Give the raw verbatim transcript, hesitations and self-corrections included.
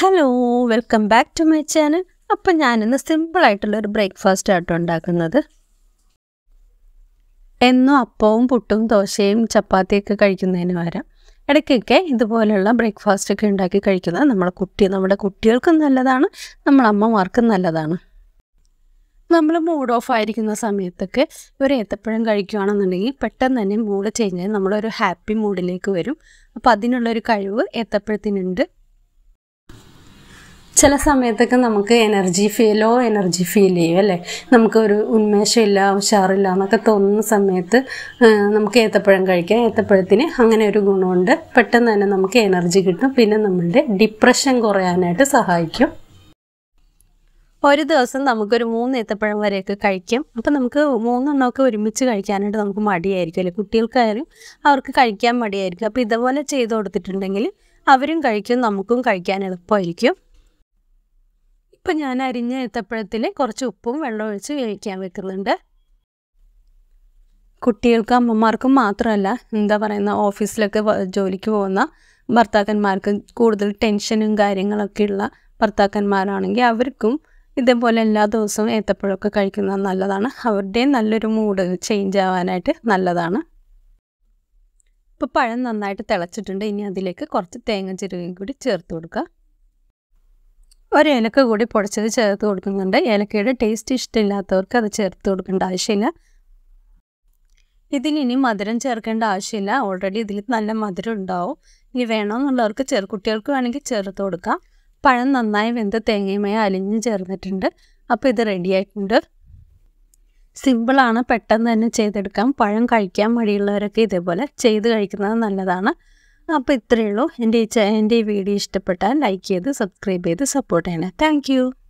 Hello, welcome back to my channel. അപ്പം ഞാനിന്ന് സിമ്പിളായിട്ടുള്ളൊരു ബ്രേക്ക്ഫാസ്റ്റ് ആട്ടോ ഉണ്ടാക്കുന്നത്. എന്നും അപ്പവും പുട്ടും ദോശയും ചപ്പാത്തിയൊക്കെ കഴിക്കുന്നതിന് പകരം ഇടയ്ക്കൊക്കെ ഇതുപോലെയുള്ള ബ്രേക്ക്ഫാസ്റ്റൊക്കെ ഉണ്ടാക്കി കഴിക്കുന്നത് നമ്മുടെ കുട്ടി നമ്മുടെ കുട്ടികൾക്കും നല്ലതാണ്, നമ്മളെ അമ്മമാർക്കും നല്ലതാണ്. നമ്മൾ മൂഡ് ഓഫ് ആയിരിക്കുന്ന സമയത്തൊക്കെ ഒരു ഏത്തപ്പഴം കഴിക്കുകയാണെന്നുണ്ടെങ്കിൽ പെട്ടെന്ന് തന്നെ മൂഡ് ചേഞ്ച് ചെയ്ത് നമ്മളൊരു ഹാപ്പി മൂഡിലേക്ക് വരും. അപ്പോൾ അതിനുള്ളൊരു കഴിവ് ഏത്തപ്പഴത്തിനുണ്ട്. ചില സമയത്തൊക്കെ നമുക്ക് energy feel low energy feel ചെയ്യും അല്ലേ, നമുക്കൊരു ഉന്മേഷമില്ല, ഉഷാറില്ല എന്നൊക്കെ തോന്നുന്ന സമയത്ത് നമുക്ക് ഏത്തപ്പഴം കഴിക്കാം. ഏത്തപ്പഴത്തിന് അങ്ങനെ ഒരു ഗുണമുണ്ട്, പെട്ടെന്ന് തന്നെ നമുക്ക് എനർജി കിട്ടും, പിന്നെ നമ്മളുടെ ഡിപ്രഷൻ കുറയാനായിട്ട് സഹായിക്കും. ഒരു ദിവസം നമുക്കൊരു മൂന്ന് ഏത്തപ്പഴം വരെയൊക്കെ കഴിക്കാം. അപ്പം നമുക്ക് മൂന്നെണ്ണമൊക്കെ ഒരുമിച്ച് കഴിക്കാനായിട്ട് നമുക്ക് മടിയായിരിക്കും അല്ലേ, കുട്ടികൾക്കായാലും അവർക്ക് കഴിക്കാൻ മടിയായിരിക്കും. അപ്പോൾ ഇതുപോലെ ചെയ്ത് കൊടുത്തിട്ടുണ്ടെങ്കിൽ അവരും കഴിക്കും, നമുക്കും കഴിക്കാൻ എളുപ്പമായിരിക്കും. ഇപ്പം ഞാൻ അരിഞ്ഞ ഏത്തപ്പഴത്തിൽ കുറച്ച് ഉപ്പും വെള്ളം ഒഴിച്ച് വേവിക്കാൻ വെക്കുന്നുണ്ട്. കുട്ടികൾക്കും അമ്മമാർക്കും മാത്രമല്ല, എന്താ പറയുന്ന ഓഫീസിലൊക്കെ ജോലിക്ക് പോകുന്ന ഭർത്താക്കന്മാർക്ക്, കൂടുതൽ ടെൻഷനും കാര്യങ്ങളൊക്കെ ഉള്ള ഭർത്താക്കന്മാരാണെങ്കിൽ അവർക്കും ഇതേപോലെ എല്ലാ ദിവസവും ഏത്തപ്പഴമൊക്കെ കഴിക്കുന്നത് നല്ലതാണ്. അവരുടെയും നല്ലൊരു മൂഡ് ചേഞ്ച് ആവാനായിട്ട് നല്ലതാണ്. ഇപ്പോൾ പഴം നന്നായിട്ട് തിളച്ചിട്ടുണ്ട്. ഇനി അതിലേക്ക് കുറച്ച് തേങ്ങ ചിരവിയും കൂടി ചേർത്ത് കൊടുക്കുക. ഒരു ഏലക്ക കൂടി പൊടിച്ചത് ചേർത്ത് കൊടുക്കുന്നുണ്ട്. ഏലക്കയുടെ ടേസ്റ്റ് ഇഷ്ടമില്ലാത്തവർക്ക് അത് ചേർത്ത് കൊടുക്കേണ്ട ആവശ്യമില്ല. ഇതിനി മധുരം ചേർക്കേണ്ട ആവശ്യമില്ല, ഓൾറെഡി ഇതിൽ നല്ല മധുരം ഉണ്ടാവും. ഇനി വേണമെന്നുള്ളവർക്ക് ചെറു കുട്ടികൾക്ക് വേണമെങ്കിൽ ചേർത്ത് കൊടുക്കാം. പഴം നന്നായി വെന്ത് തേങ്ങയുമായി അലിഞ്ഞ് ചേർന്നിട്ടുണ്ട്. അപ്പോൾ ഇത് റെഡി ആയിട്ടുണ്ട്. സിമ്പിളാണ്, പെട്ടെന്ന് തന്നെ ചെയ്തെടുക്കാം. പഴം കഴിക്കാൻ മടിയുള്ളവരൊക്കെ ഇതേപോലെ ചെയ്ത് കഴിക്കുന്നത് നല്ലതാണ്. അപ്പോൾ ഇത്രയേ ഉള്ളൂ. എൻ്റെ ഈ എൻ്റെ ഈ വീഡിയോ ഇഷ്ടപ്പെട്ടാൽ ലൈക്ക് ചെയ്ത് സബ്സ്ക്രൈബ് ചെയ്ത് സപ്പോർട്ട് ചെയ്യണേ. താങ്ക്